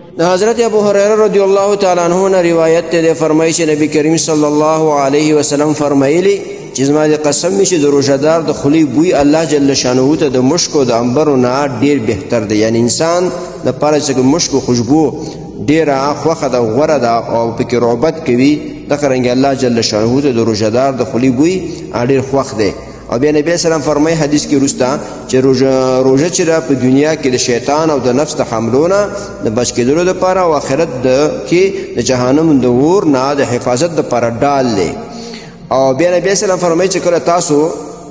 حضرت ابو هريره رضی الله تعالی عنہ نے روایت ته فرمایي چې نبی کریم صلی الله علیه وسلم فرمایلی چې زما د قسم نشي د روزدار د خلی بوی الله جل شانه ته د مشک او د عنبر نه ډیر بهتر دی. یعنی انسان د پاره چې مشک او خوشبو ډیره خوخه د غوره ده او پکې رغبت کوي د څنګه الله جل شانه ته د روزدار د خلی بوی ډیر خوخ دی. او بیا نبی سلام فرمایي حدیث کې روستا چې روزه چې په دنیا کې د شیطان او د نفس د حملونه د بچ کېدلو لپاره او آخرت کې د جهنم د اور نه د حفاظت لپاره ډال دی. او بیا نبی سلام فرمایي چې کله تاسو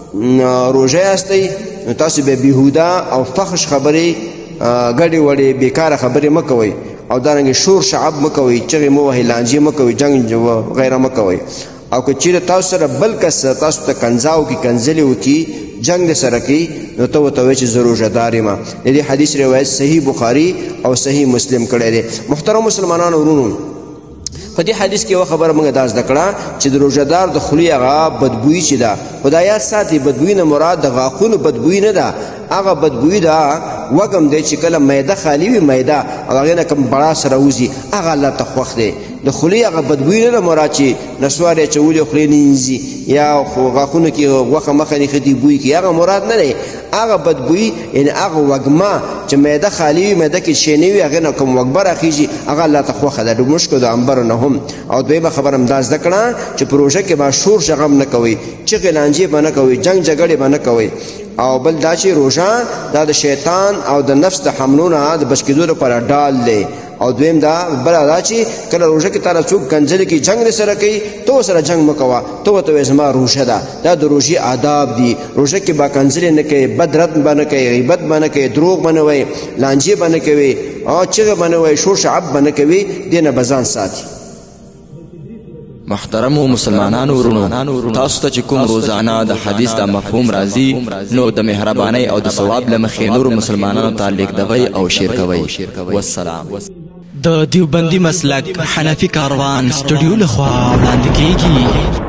روزه یاستئ نو تاسو به بیهوده او فحش خبرې ګډې وړې بیکاره خبرې مه کوئ او دارنګې شور شعب مه کوئ، چغې مه وهئ، لانجې مه کوئ، جنګ وغیره مه کوئ. او که چیرې تاسو سره بل کس تاسو ته کنځاو کي کنځلې وکړي جنګ سره کوي نو ته ورته وایې چې زه روژهدار یم. د دې حدیث روایت صحیح بخاري او صحیح مسلم کړی دی. محترم مسلمانانو ورونو، په دې حدیث کې یوه خبره موږ دا زده کړه چې د روژهدار د خولې هغه بدبویي چې ده خدایات ساتي. بدبویي نه مراد د غاښونو بدبویي نه ده، هغه بدبویي ده وږم دی چې کله معده خالي وي معده او هغې نه کوم بړاس راوځي هغه الله ته خوښ دی. د خولې هغه بدبویي نه ده مراد چې نسوار یې اچولي خولې نه اینځي یا غاښونو کې غوښه مخه نښتي بوی کوي، هغه مراد نه دی. هغه بدبویي یعنې هغه وږمه چې معده خالي وي معده کې شی نه وي هغې نه کوم وږمه راخیږي هغه الله ته خوښه ده د مشکو د عنبرو نه هم. او دویمه خبره هم دا زده کړه چې په روژه کې به شور شغم نه کوئ، چغې لانجې به نه کوئ، جنګ جګړې به نه کوئ. او بل دا چې روژه دا د شیطان او د نفس د حملو نه د بچ کېدو لپاره ډال دی. او دویم دا بله دا چې کله روژه کې تاله څوک کنځلې کوي جنګ سره کوي ته ورسره جنګ مه کوه، ته ورته وایې زما روژه ده. دا د روژې آداب دي. روژه کې به کنځلې نه کوي، بد رد به نه کوي، غیبت به نه کوي، دروغ به نه وایي، لانجې به نه کوي، چغې به نه وایي، شور شعب به نه کوي. دې نه به ځان ساتي. محترمو مسلمانانو ورونو، تاسو ته چې کوم روزانه د حدیث د مفهوم راځي نو د مهربانۍ او د ثواب له مخې نورو مسلمانانو ته لیږدوئ او شیر کوئ. والسلام. د دیوبندي مسلک حنفي کاروان سټوډیو لخوا وړاندې کیږي.